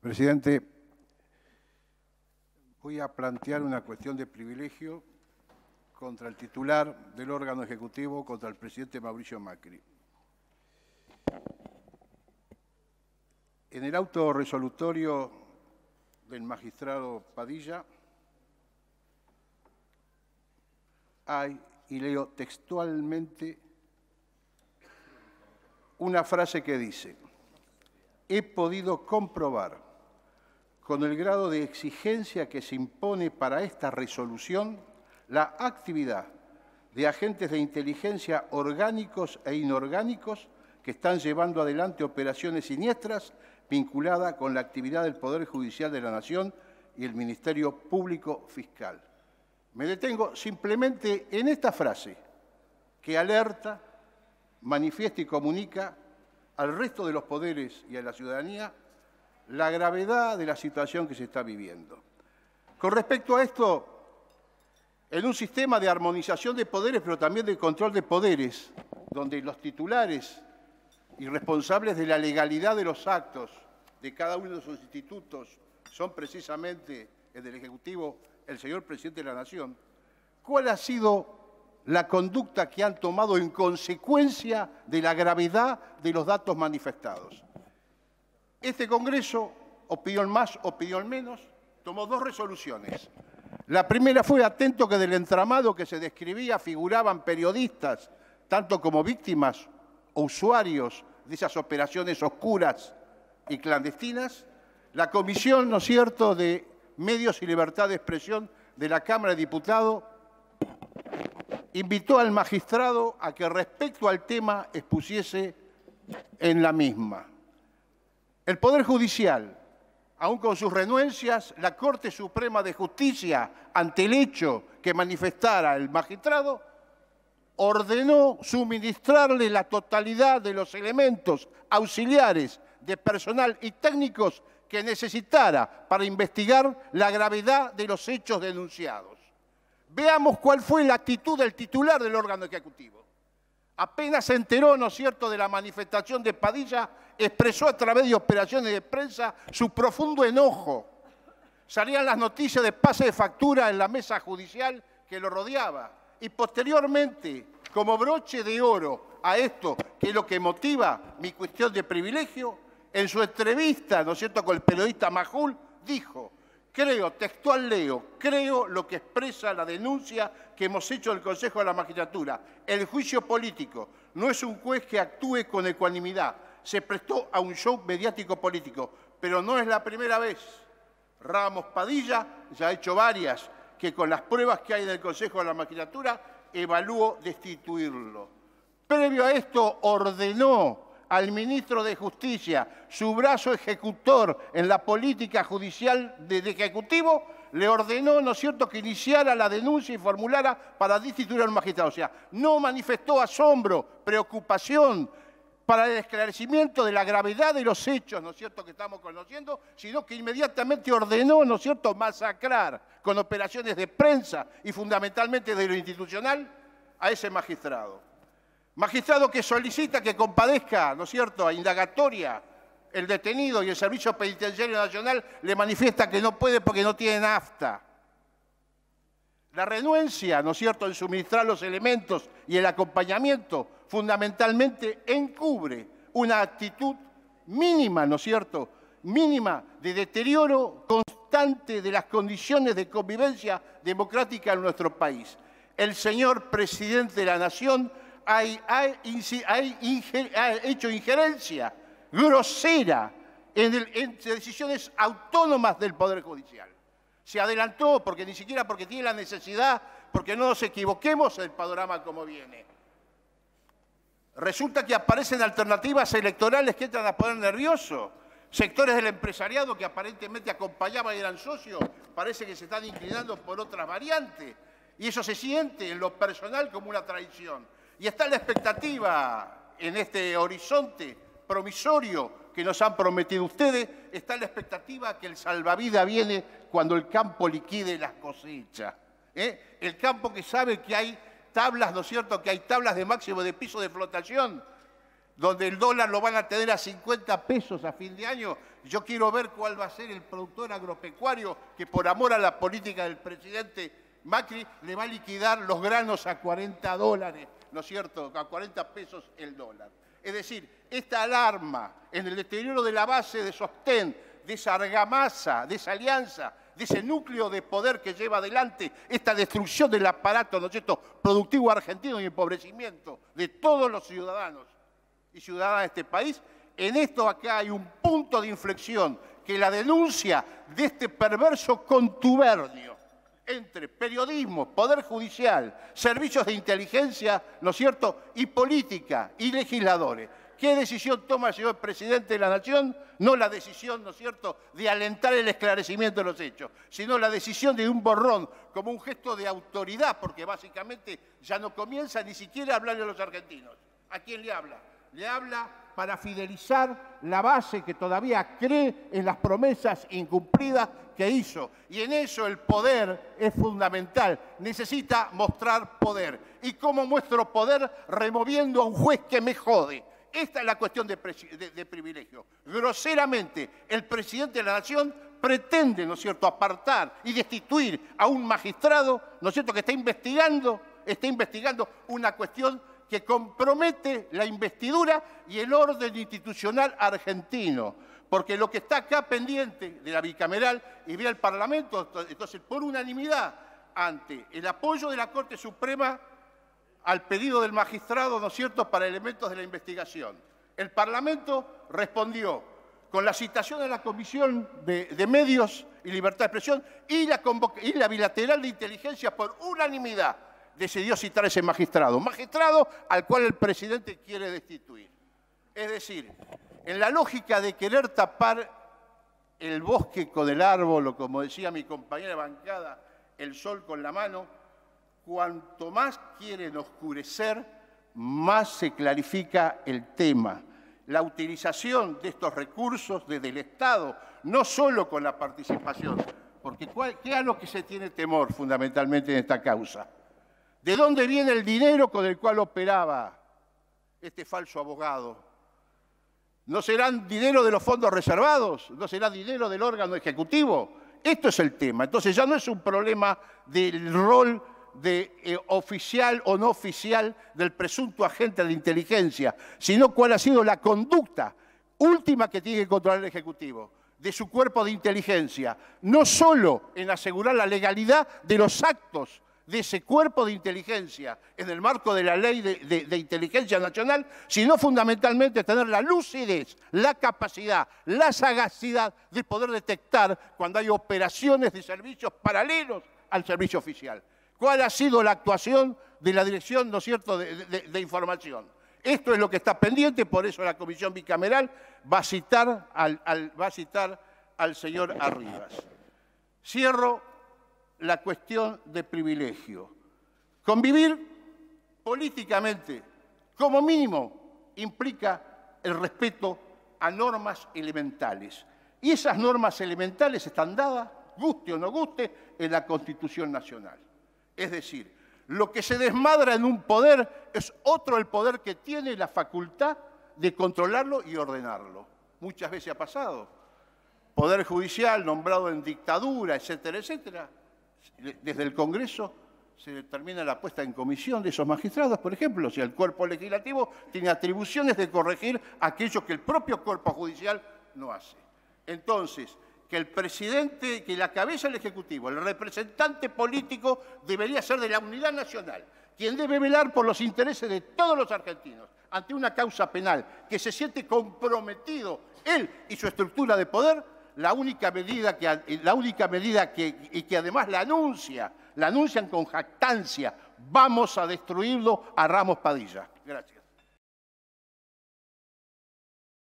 Presidente, voy a plantear una cuestión de privilegio contra el titular del órgano ejecutivo, contra el presidente Mauricio Macri. En el auto resolutorio del magistrado Padilla hay, y leo textualmente, una frase que dice: he podido comprobar con el grado de exigencia que se impone para esta resolución la actividad de agentes de inteligencia orgánicos e inorgánicos que están llevando adelante operaciones siniestras vinculadas con la actividad del Poder Judicial de la Nación y el Ministerio Público Fiscal. Me detengo simplemente en esta frase que alerta, manifiesta y comunica al resto de los poderes y a la ciudadanía la gravedad de la situación que se está viviendo. Con respecto a esto, en un sistema de armonización de poderes, pero también de control de poderes, donde los titulares y responsables de la legalidad de los actos de cada uno de sus institutos son precisamente el del Ejecutivo, el señor Presidente de la Nación, ¿cuál ha sido la conducta que han tomado en consecuencia de la gravedad de los datos manifestados? Este Congreso, opinión más, opinión menos, tomó dos resoluciones. La primera fue atento que del entramado que se describía figuraban periodistas, tanto como víctimas o usuarios de esas operaciones oscuras y clandestinas. La Comisión, ¿no es cierto?, de Medios y Libertad de Expresión de la Cámara de Diputados invitó al magistrado a que respecto al tema expusiese en la misma. El Poder Judicial, aun con sus renuencias, la Corte Suprema de Justicia, ante el hecho que manifestara el magistrado, ordenó suministrarle la totalidad de los elementos auxiliares de personal y técnicos que necesitara para investigar la gravedad de los hechos denunciados. Veamos cuál fue la actitud del titular del órgano ejecutivo. Apenas se enteró, ¿no es cierto?, de la manifestación de Padilla, expresó a través de operaciones de prensa su profundo enojo. Salían las noticias de pase de factura en la mesa judicial que lo rodeaba. Y posteriormente, como broche de oro a esto, que es lo que motiva mi cuestión de privilegio, en su entrevista, ¿no es cierto?, con el periodista Majul, dijo: creo, textual leo, creo lo que expresa la denuncia que hemos hecho del Consejo de la Magistratura. El juicio político no es un juez que actúe con ecuanimidad. Se prestó a un show mediático político, pero no es la primera vez. Ramos Padilla ya ha hecho varias, que con las pruebas que hay en el Consejo de la Magistratura evaluó destituirlo. Previo a esto ordenó al ministro de Justicia, su brazo ejecutor en la política judicial del Ejecutivo, le ordenó, ¿no es cierto?, que iniciara la denuncia y formulara para destituir al magistrado. O sea, no manifestó asombro, preocupación para el esclarecimiento de la gravedad de los hechos, ¿no es cierto?, que estamos conociendo, sino que inmediatamente ordenó, ¿no es cierto?, masacrar con operaciones de prensa y fundamentalmente de lo institucional a ese magistrado. Magistrado que solicita que compadezca, ¿no es cierto?, a indagatoria el detenido, y el Servicio Penitenciario Nacional le manifiesta que no puede porque no tiene nafta. La renuencia, ¿no es cierto?, en suministrar los elementos y el acompañamiento fundamentalmente encubre una actitud mínima, ¿no es cierto?, mínima de deterioro constante de las condiciones de convivencia democrática en nuestro país. El señor Presidente de la Nación ha hecho injerencia grosera en decisiones autónomas del Poder Judicial. Se adelantó porque ni siquiera porque tiene la necesidad, porque no nos equivoquemos el panorama como viene. Resulta que aparecen alternativas electorales que entran a poner nervioso. Sectores del empresariado que aparentemente acompañaban y eran socios, parece que se están inclinando por otras variantes. Y eso se siente en lo personal como una traición. Y está la expectativa en este horizonte promisorio que nos han prometido ustedes, está la expectativa que el salvavidas viene cuando el campo liquide las cosechas. El campo que sabe que hay tablas, ¿no es cierto?, que hay tablas de máximo de piso de flotación, donde el dólar lo van a tener a 50 pesos a fin de año. Yo quiero ver cuál va a ser el productor agropecuario que por amor a la política del presidente Macri le va a liquidar los granos a 40 dólares, ¿no es cierto?, a 40 pesos el dólar. Es decir, esta alarma en el deterioro de la base de sostén, de esa argamasa, de esa alianza, de ese núcleo de poder que lleva adelante esta destrucción del aparato, ¿no es cierto?, productivo argentino y empobrecimiento de todos los ciudadanos y ciudadanas de este país. En esto acá hay un punto de inflexión, que la denuncia de este perverso contubernio entre periodismo, poder judicial, servicios de inteligencia, ¿no es cierto?, y política y legisladores. ¿Qué decisión toma el señor presidente de la Nación? No la decisión, ¿no es cierto?, de alentar el esclarecimiento de los hechos, sino la decisión de un borrón, como un gesto de autoridad, porque básicamente ya no comienza ni siquiera a hablarle a los argentinos. ¿A quién le habla? Le habla para fidelizar la base que todavía cree en las promesas incumplidas que hizo. Y en eso el poder es fundamental. Necesita mostrar poder. ¿Y cómo muestro poder? Removiendo a un juez que me jode. Esta es la cuestión de privilegio. Groseramente, el presidente de la Nación pretende, ¿no es cierto?, apartar y destituir a un magistrado, ¿no es cierto?, que está investigando una cuestión que compromete la investidura y el orden institucional argentino. Porque lo que está acá pendiente de la bicameral y vía el Parlamento, entonces, por unanimidad, ante el apoyo de la Corte Suprema al pedido del magistrado, ¿no es cierto?, para elementos de la investigación. El Parlamento respondió con la citación a la Comisión de Medios y Libertad de Expresión y la bilateral de inteligencia por unanimidad decidió citar a ese magistrado al cual el presidente quiere destituir. Es decir, en la lógica de querer tapar el bosque con el árbol, o como decía mi compañera de bancada, el sol con la mano, cuanto más quieren oscurecer, más se clarifica el tema. La utilización de estos recursos desde el Estado, no solo con la participación, porque ¿qué es a lo que se tiene temor fundamentalmente en esta causa? ¿De dónde viene el dinero con el cual operaba este falso abogado? ¿No serán dinero de los fondos reservados? ¿No será dinero del órgano ejecutivo? Esto es el tema. Entonces ya no es un problema del rol de oficial o no oficial del presunto agente de inteligencia, sino cuál ha sido la conducta última que tiene que controlar el Ejecutivo, de su cuerpo de inteligencia, no solo en asegurar la legalidad de los actos de ese cuerpo de inteligencia en el marco de la Ley de Inteligencia Nacional, sino fundamentalmente tener la lucidez, la capacidad, la sagacidad de poder detectar cuando hay operaciones de servicios paralelos al servicio oficial. ¿Cuál ha sido la actuación de la Dirección, ¿no es cierto?, de Información? Esto es lo que está pendiente, por eso la Comisión Bicameral va a citar al señor Arribas. Cierro la cuestión de privilegio. Convivir políticamente, como mínimo, implica el respeto a normas elementales. Y esas normas elementales están dadas, guste o no guste, en la Constitución Nacional. Es decir, lo que se desmadra en un poder es otro el poder que tiene la facultad de controlarlo y ordenarlo. Muchas veces ha pasado. Poder judicial nombrado en dictadura, etcétera, etcétera. Desde el Congreso se determina la puesta en comisión de esos magistrados, por ejemplo, si el cuerpo legislativo tiene atribuciones de corregir aquello que el propio cuerpo judicial no hace. Entonces, que el presidente, que la cabeza del Ejecutivo, el representante político, debería ser de la unidad nacional, quien debe velar por los intereses de todos los argentinos ante una causa penal, que se siente comprometido él y su estructura de poder. La única medida que además la anuncian con jactancia: vamos a destruirlo a Ramos Padilla. Gracias.